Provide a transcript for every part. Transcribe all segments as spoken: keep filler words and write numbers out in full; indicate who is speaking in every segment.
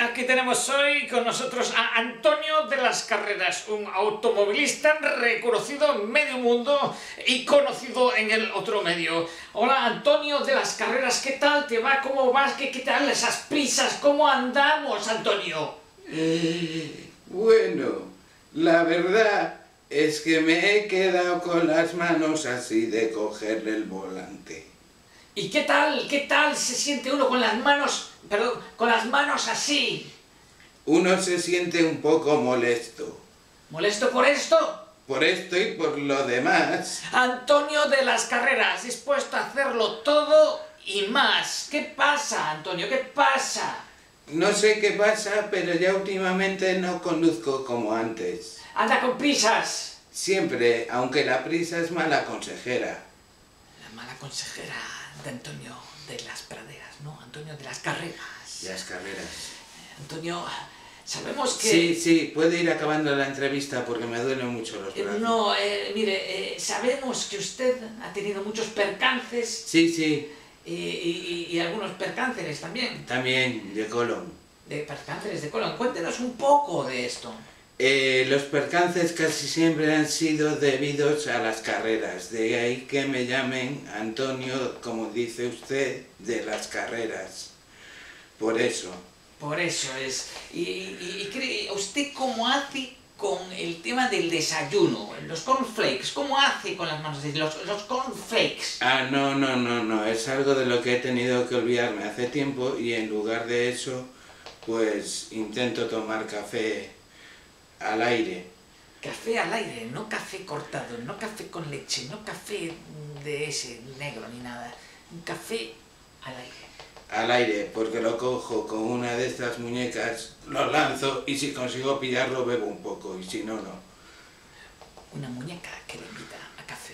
Speaker 1: Aquí tenemos hoy con nosotros a Antonio de las Carreras, un automovilista reconocido en medio mundo y conocido en el otro medio. Hola Antonio de las Carreras, ¿qué tal te va? ¿Cómo vas? ¿Qué, qué tal esas prisas? ¿Cómo andamos, Antonio?
Speaker 2: Eh, bueno, la verdad es que me he quedado con las manos así de cogerle el volante.
Speaker 1: ¿Y qué tal, qué tal se siente uno con las manos, perdón, con las manos así?
Speaker 2: Uno se siente un poco molesto.
Speaker 1: ¿Molesto por esto?
Speaker 2: Por esto y por lo demás.
Speaker 1: Antonio de las Carreras, dispuesto a hacerlo todo y más. ¿Qué pasa, Antonio? ¿Qué pasa?
Speaker 2: No sé qué pasa, pero ya últimamente no conduzco como antes.
Speaker 1: Anda con prisas.
Speaker 2: Siempre, aunque la prisa es mala consejera.
Speaker 1: La mala consejera de Antonio de las Praderas, ¿no? Antonio de las Carreras.
Speaker 2: Las carreras.
Speaker 1: Eh, Antonio, sabemos que...
Speaker 2: Sí, sí, puede ir acabando la entrevista porque me duelen mucho los
Speaker 1: Eh,
Speaker 2: brazos.
Speaker 1: no, eh, mire, eh, sabemos que usted ha tenido muchos percances
Speaker 2: Sí, sí,
Speaker 1: y, y- y algunos percánceres también.
Speaker 2: también de colon.
Speaker 1: De percánceres de colon. Cuéntenos un poco de esto.
Speaker 2: Eh, los percances casi siempre han sido debidos a las carreras, de ahí que me llamen Antonio, como dice usted, de las carreras. Por eso.
Speaker 1: Por eso es. Y, y- y cree, ¿usted cómo hace con el tema del desayuno? Los cornflakes, ¿cómo hace con las manos? Los, los cornflakes.
Speaker 2: Ah, no, no, no, no, es algo de lo que he tenido que olvidarme hace tiempo y en lugar de eso, pues intento tomar café al aire.
Speaker 1: Café al aire, no café cortado, no café con leche, no café de ese negro ni nada. Un café al aire.
Speaker 2: Al aire, porque lo cojo con una de estas muñecas, lo lanzo y si consigo pillarlo bebo un poco y si no, no.
Speaker 1: Una muñeca que le invita a café.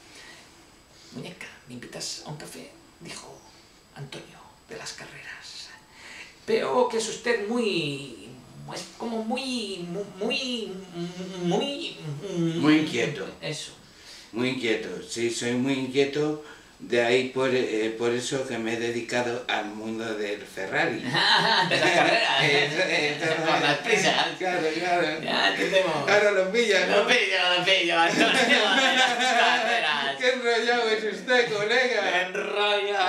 Speaker 1: Muñeca, ¿me invitas a un café? Dijo Antonio de las Carreras. Veo que es usted muy... es como muy... muy... muy...
Speaker 2: Muy inquieto.
Speaker 1: Eso.
Speaker 2: Muy inquieto, sí, soy muy inquieto, de ahí por, eh, por eso que me he dedicado al mundo del Ferrari.
Speaker 1: de las carreras.
Speaker 2: Eso, eso,
Speaker 1: Con las prisas.
Speaker 2: Claro, claro.
Speaker 1: Ya entendemos.
Speaker 2: Ahora lo pillas,
Speaker 1: Lo
Speaker 2: ¿no?
Speaker 1: pillo, lo pillo, Antonio de las Carreras.
Speaker 2: ¡Qué enrollado es usted, colega!
Speaker 1: Enrollo.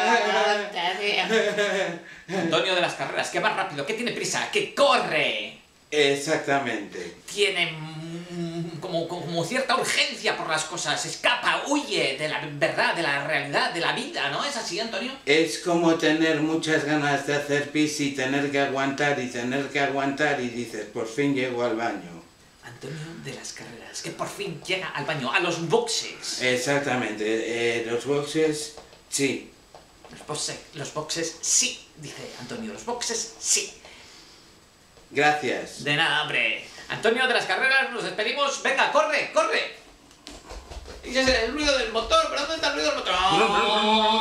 Speaker 1: Antonio de las Carreras, que va rápido, que tiene prisa, que corre.
Speaker 2: Exactamente.
Speaker 1: Tiene mm, como, como cierta urgencia por las cosas, escapa, huye de la verdad, de la realidad, de la vida, ¿no? ¿Es así, Antonio?
Speaker 2: Es como tener muchas ganas de hacer pis y tener que aguantar y tener que aguantar y dices, por fin llego al baño.
Speaker 1: Antonio de las Carreras, que por fin llega al baño, a los boxes.
Speaker 2: Exactamente, eh, los boxes, sí.
Speaker 1: Los boxes, los boxes sí, dice Antonio, los boxes sí.
Speaker 2: Gracias.
Speaker 1: De nada, hombre. Antonio de las Carreras, nos despedimos. Venga, corre, corre. Y ese es el ruido del motor, ¿pero dónde está el ruido del motor?